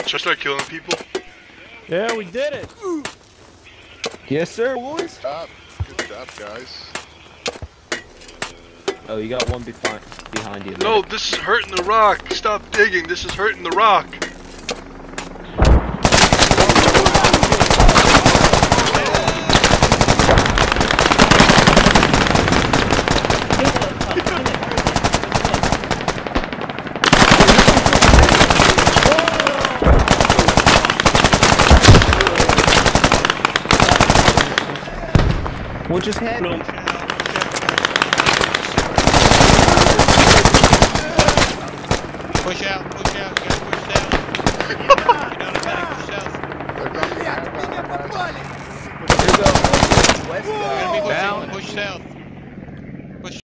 Should I start killing people? Yeah, we did it. Yes, sir, boys. Good job, guys. Oh, you got one behind you. No, this is hurting the rock. Stop digging. This is hurting the rock. What just happened? Push out, you gotta push down. Get on the back, push south. Here we go. West You're gonna be pushing, push south.